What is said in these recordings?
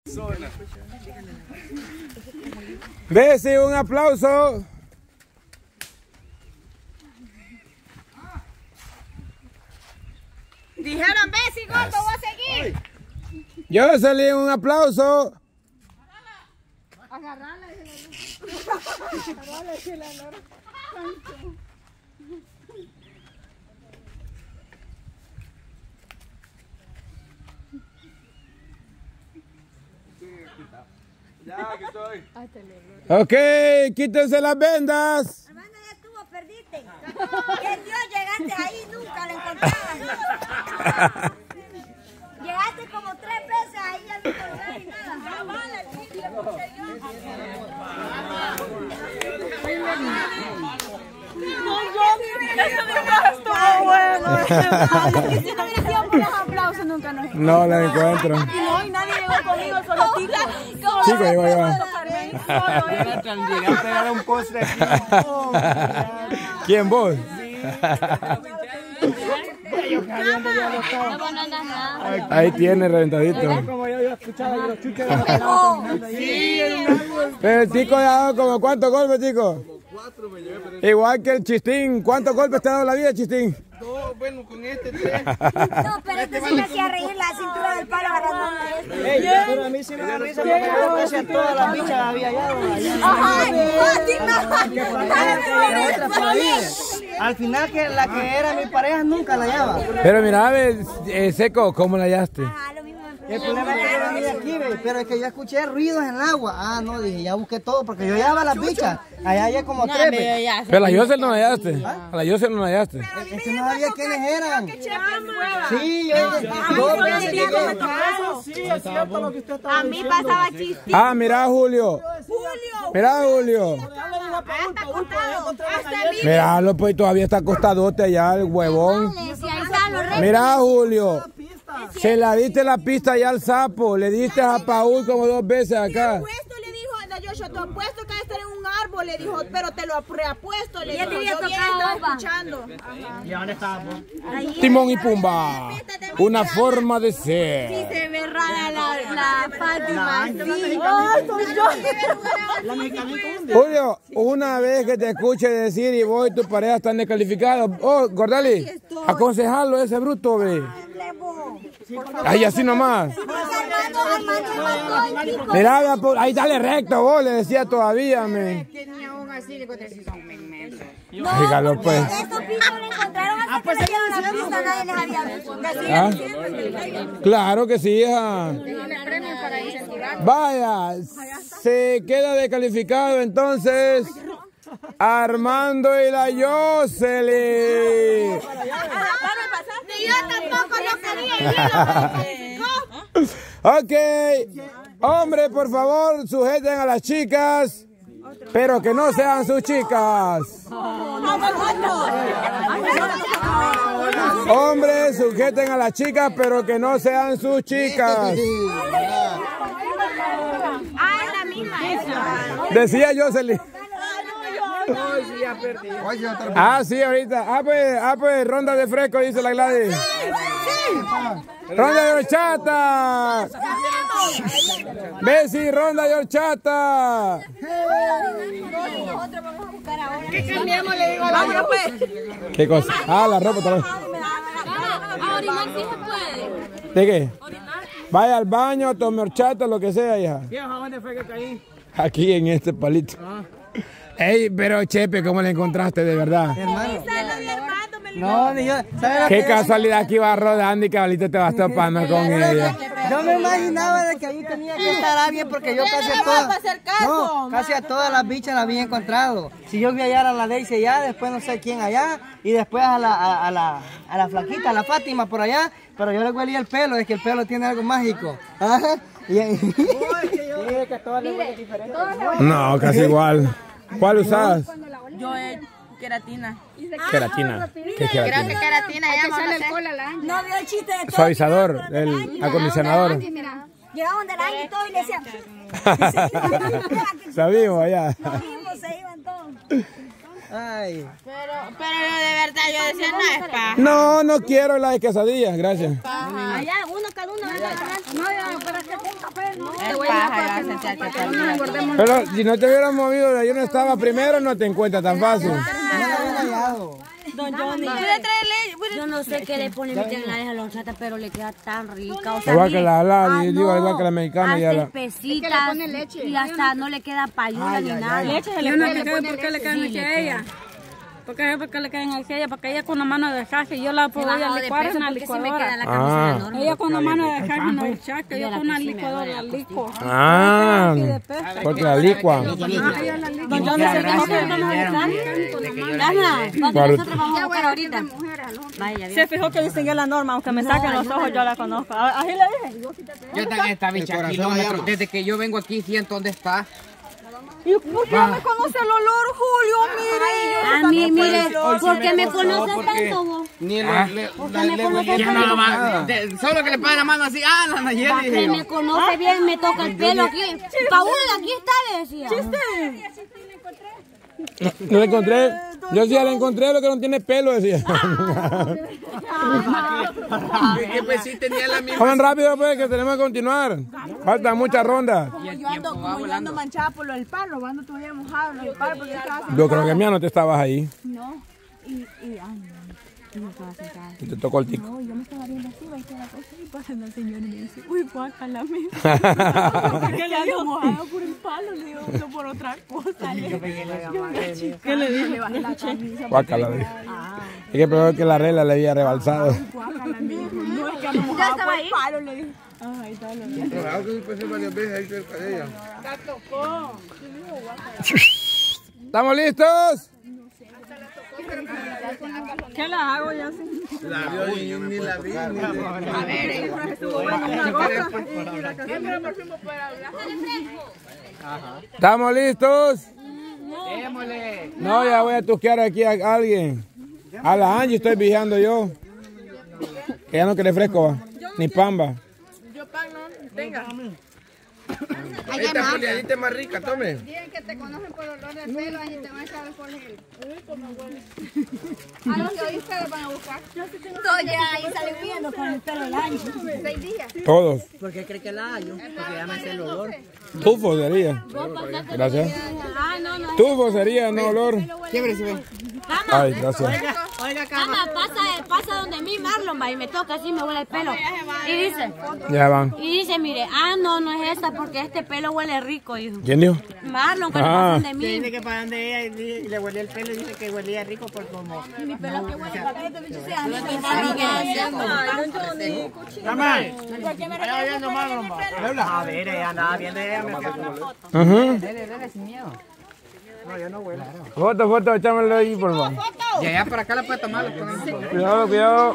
Bessie, un aplauso. Dijeron, Bessie, gordo, voy a seguir. Jocelyn, un aplauso. Agarrala. Ya, aquí estoy. Ok, quítense las vendas. Hermano, ya estuvo, perdiste. Que Dios, llegaste ahí, nunca la encontrabas. Llegaste como 3 veces ahí, ya no encontré nada. No vale, No la encuentro. No, y nadie llegó conmigo, solo Tico. Chico, llegó allá. Llegué a pegar un postre aquí. ¿Quién, vos? Ahí tiene reventadito. Como yo escuchaba los chuches. Pero el Tico le ha dado como ¿cuántos golpes, Tico? 4 me llevé, pero Igual que el Chistín. ¿Cuántos golpes te ha dado la vida, Chistín? 2, bueno, con este 3. No, pero este sí me hacía reír la cintura del palo agarrando este. Pero a mí sí me da risa porque yo casi a todas las bichas había hallado. Al final que la que era mi pareja nunca la hallaba. Pero mira, Seco, ¿cómo la hallaste? El problema es que yo venía aquí, pero es que yo escuché ruidos en el agua. Ah, no, dije, ya busqué todo porque yo hallaba las bichas. Allá hay como 3. Pero a la Yosel no la hallaste. A la Yosel no la hallaste. Es que no sabía quiénes eran. Sí, yo 2 veces A mí pasaba Chistín. Ah, mira, Julio. Mira, Julio. Hasta acostado. Hasta mí. Míralo, pues todavía está acostadote allá el huevón. Mira, Julio. Se la diste la pista allá al sapo. Le diste a Paul como 2 veces acá. Apuesto, le dijo, yo te apuesto que estar en un árbol, le dijo, pero te lo reapuesto, le dijo, yo bien estaba escuchando. ¿Y dónde estaba? Timón y Pumba. Una forma de ser. Sí, se ve rara la Fátima. Julio, una vez que te escuche decir y vos y tu pareja están descalificados. Oh, Gordali, aconsejarlo a ese bruto, ve. Ahí así nomás. Mira, ahí dale recto, vos, le decía todavía, me. Tenía un así, le conté si son inmensos. Dígalo, pues. Estos pisos le encontraron hasta que le dieron la pista, nadie les había visto. ¿Ah? Claro que sí, hija. Vaya, se queda descalificado entonces Armando y la Jocelyn. Yo tampoco no quería ir. Ok, hombre, por favor, sujeten a las chicas, pero que no sean sus chicas. Hombres, sujeten a las chicas, pero que no sean sus chicas. Ah, es la misma esa. Decía Jocelyn. Ah, sí, ahorita. Pues, ronda de fresco, dice la Gladys. Ronda de horchata. Bessie, ronda de horchata. ¿Qué cambiamos? Le digo, vámonos pues. ¿Qué cosa? Ah, la ropa también. A orinar sí se puede. ¿De qué? Vaya al baño, tome horchata, lo que sea, hija. ¿Dónde fue que caí? Aquí en este palito. Ey, pero Chepe, ¿cómo la encontraste de verdad? Hermano. No, ni yo. Qué casualidad que iba rodando y que ahorita te vas topando con ella. Yo me imaginaba de que ahí tenía que estar alguien porque yo casi a todas las bichas las había encontrado. Si yo vi hallar a la Daisy allá, después no sé quién allá, y después a la flaquita, a la Fátima por allá, pero yo le huelía el pelo, es que el pelo tiene algo mágico. Ajá. No, casi igual. ¿Cuál usas? Yo queratina. Queratina. ¿Qué Creo que queratina? queratina llama, no sé. No vio el chiste de todo. Suavizador, el acondicionador. Llegaban del año y todo y le decían. Sabimos allá. Se iban todos. Ay. Pero de verdad yo decía, no es paja. No, no quiero las quesadillas, gracias. Allá, uno cada uno. No, para que ponga café. Pero si no te hubieras movido de ahí no estaba primero, no te encuentras tan fácil. Don Johnny. Yo no sé qué le ponen en la lonchata, pero le queda tan rica. O sea, Igual que la igual que la mexicana. Hace espesita y hasta no le queda payuda ni nada. Leche se le pone. ¿Por qué le queda leche a ella? Porque le quedan aquí a ella, porque ella con la mano de chaque, yo la podía licuar en la licuadora. Ella con la mano de chaque no es chaque, yo con una licuadora la licuo. Porque la licua. Don Johnny se dejó que no nos nosotros vamos a buscar ahorita. Se fijó que distinguí la norma, aunque me saquen los ojos, yo la conozco. Así le dije. Yo también esta bicha kilómetros. Desde que yo vengo aquí, siento dónde está. ¿Y por qué no me conoce el olor, Julio? Mire. A mí, mire, ¿por qué me conoces tanto vos? Ni solo que le pague la mano así. La Nayeli. Que me conoce bien, me toca el pelo aquí. Paul, aquí está, le decía. No la encontré. Yo sí la encontré, lo que no tiene pelo, decía. Que pues sí tenía la misma. Vamos rápido, pues, que tenemos que continuar. Faltan muchas rondas. Yo ando manchada por lo del palo, ando todavía mojado lo del palo porque estaba sentada. Yo creo que mía no te estabas ahí. No, y yo estaba sentada. Y te tocó el tico. No, yo me estaba viendo así, va a la cosa y pasa el señor y me dice, uy, guácala, mía. Que le ando mojado por el palo, le digo, no por otra cosa. ¿Qué le dije? Le bajé la camisa. Guácala, dijo. Es que peor que la regla le había rebalsado. Guácala, me dijo, no, es que ando mojado por el palo, le dije. Ay, dale. Claro que sí pasé varias veces ahí cerca de ella. La tocó. ¿Estamos listos? ¿Qué la hago ya? La vio y yo ni la vi. A ver, estuvo bueno una gota. ¿Estamos listos? Démosle. No, ya voy a toquear aquí a alguien. A la Angie estoy vigilando yo. Que ya no quiere fresco, va. Ni pamba. Yo pan no, tenga. Esta poliadita es más rica, tome. Dicen que te conocen por el olor del pelo, y te van a saber por él. A los que oíste los van a buscar. Todo ya ahí sale viendo con el pelo del año. 6 días. Todos. ¿Por qué cree que la hallo? Porque ya me sé el olor. Tufo sería. Gracias. Tufo sería, no olor. Ay, gracias. Cama, pasa donde mí Marlon va y me toca así, me huele el pelo. Y dice, mire, no es esta porque este pelo huele rico, dijo. ¿Quién dijo? Marlon, cuando pasan de mí. Dice que para donde ella y le huele el pelo y dice que huelía rico por como... Mi pelo que huele para este bicho sea. A ver, ella andaba viendo ella. Dele sin miedo. No, yo no huelo. Foto, échamelo ahí, por favor. Y allá para acá la puede tomar. Cuidado.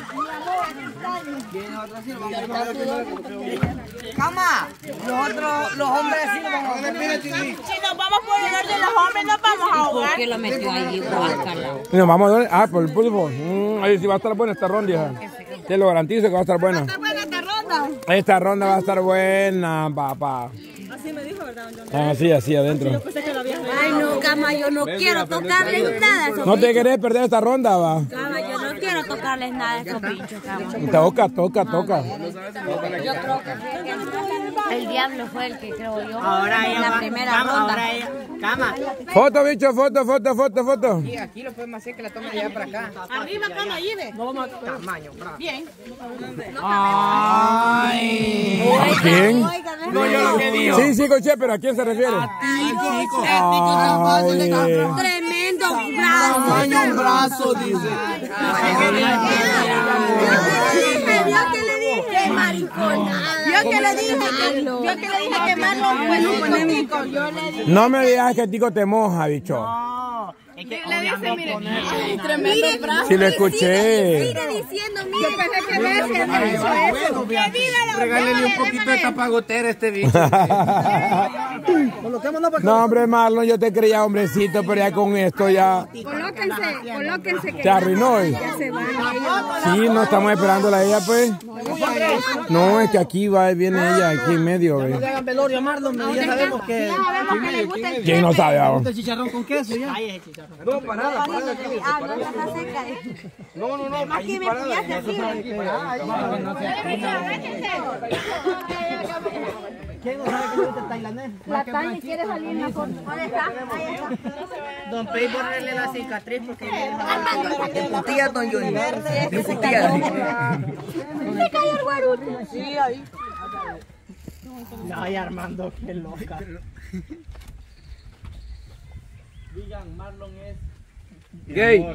Cama, los hombres sí van a ver. Si nos vamos por el orden de los hombres, nos vamos a ahogar. ¿Por qué lo metió ahí, guácala? Y nos vamos a ver. Por el pulpo. Ahí sí va a estar buena esta ronda, hija. Te lo garantizo que va a estar buena. ¿Está buena esta ronda? Esta ronda va a estar buena, papá. Así me dijo, ¿verdad, don John? Así adentro. Ay, no, Cama, yo no quiero tocarles nada a esos No te querés perder esta ronda, va. Cama, yo no quiero tocarles nada a esos bichos, Cama. Toca. Yo creo que el diablo fue el que creo yo. Ahora en ella la primera ronda. Ahora ella. Cama. Foto, bicho, foto. Y aquí lo podemos hacer que la tome allá para acá. Arriba, Cama, ahí ve. No vamos a tocar. Tamaño, bravo. Bien. ¿A quién? No, yo lo que digo. Sí, coche, pero ¿a quién se refiere? Tremendo brazo. Un brazo, dice. Vio que le dije. Qué mariconada. Vio que le dije que Marlon fue un bonito. Yo le dije. No me digas que el tico te moja, bicho. No, es que Le dice, mire, tremendo brazo. Sí lo escuché. Sigue diciendo, mire. Yo pensé que veces me hizo eso. Que viva la Regálele un poquito de tapagotera a este bicho. No, hombre, Marlon, yo te creía hombrecito, pero ya con esto ya Colóquense. te arruinó. Ya se van ellos. Sí, no estamos esperándola a ella, pues. No, es que aquí viene ella, aquí en medio, no ve. te hagan velorio, Marlon, ya sabemos que... ¿Quién no sabe ahora? El chicharrón con queso, ya. Ahí es el chicharrón. No, parada. No. Aquí me pillaste así. ¿Quién no sabe que le gusta tailandés? La Tania quiere salir en la foto. ¿Dónde está? Ahí está. Don Pei, borrarle la cicatriz porque de putilla, don Johnny. De putilla. Se cayó el guaruto. Sí, ahí. Ay, Armando, qué loca. Digan, Marlon es... Gay.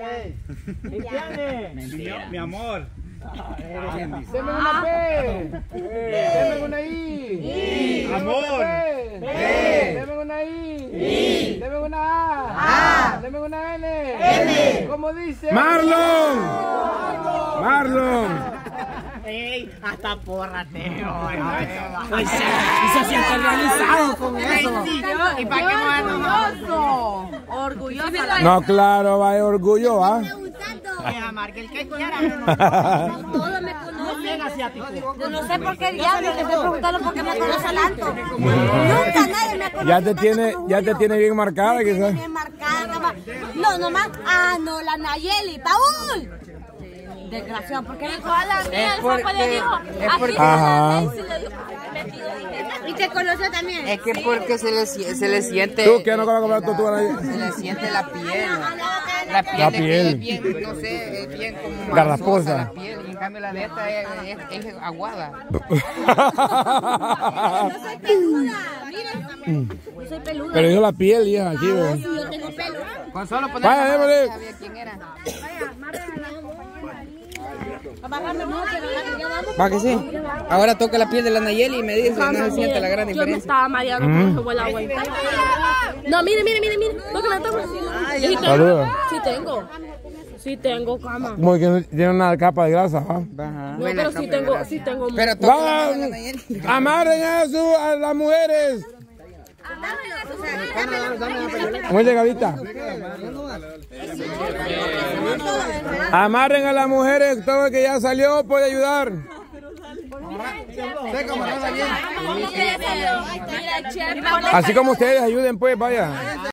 Mi amor. Deme una P. Deme una I. Amor. Deme una I. Deme una A. Deme una N. ¿Cómo dice? Marlon. Marlon. Ey, hasta porrateo. Y se siente realizado con eso. ¿Y para qué no es orgulloso? No, claro, va de orgullo, ¿ah? Marque el que quiera. Todos me conocen. Yo no sé por qué diablos le estoy preguntando por qué me conocen tanto. Nunca nadie me conoce. Ya te tiene bien marcada, quizás. Bien marcada. No, nomás. Ah, no, la Nayeli. ¡Paul! Desgraciado, porque le dijo a la mía, el sapo le dijo. Aquí Ajá. ¿Y te conoció también? Es que porque se le siente... ¿Tú qué no conoces tú? Se le siente la piel. La piel. Es bien, no sé, es bien como garraposa. la piel. Y en cambio la de esta es aguada. Yo soy peluda, miren. Yo soy peluda. Pero yo la piel, hija, aquí, ve. Sí, yo tengo pelo. Con solo poner Vaya, la mano, démosle. sabía quién era. Va que sí. Ahora toca la piel de la Nayeli y me dice, no se siente la gran Yo me diferencia. estaba mareando con se fue el agua. No, mire. Tócala, Saludos. Sí tengo cama. Como que no tiene una capa de grasa, ¿ah? No, pero sí tengo. Pero toca la mano de la Nayeli. Amarren a las mujeres. Muy llegadita. Amarren a las mujeres, todo el que ya salió puede ayudar. Así como ustedes ayuden, pues, vaya.